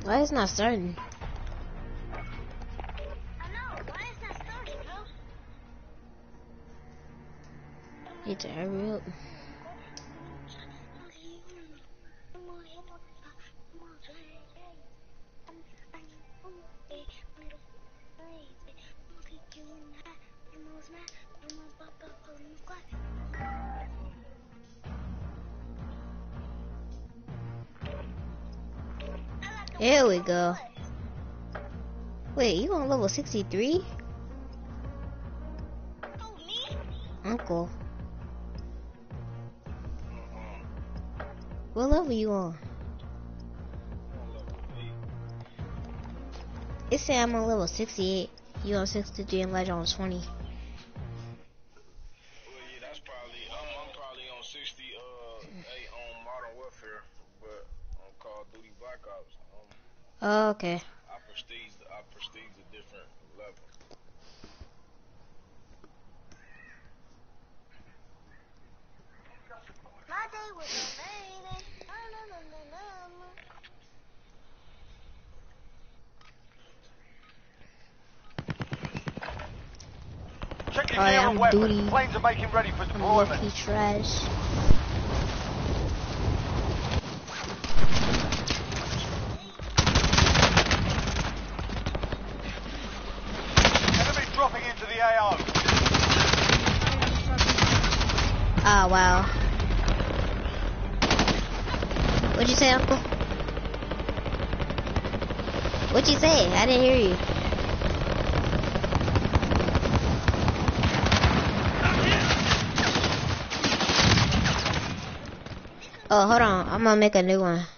Why is it not starting? I know, why is that starting, bro? Need to hurry up. Here we go. Wait, you on level 63? Oh, me? Uncle. What level you on? It say I'm on level 68. You on 63 and Ledge on 20. Well, yeah, that's probably, I'm probably on 68 on Modern Warfare, but on Call of Duty Black Ops, Oh, okay. I prestige a different level. My day was amazing. Check your Oh, gear yeah, and I'm weapons. duty. Planes are making ready for I'm deployment. low-key trash. Enemies dropping into the AO. Ah, wow. What'd you say, Uncle? What'd you say? I didn't hear you. Oh, hold on. I'm gonna make a new one.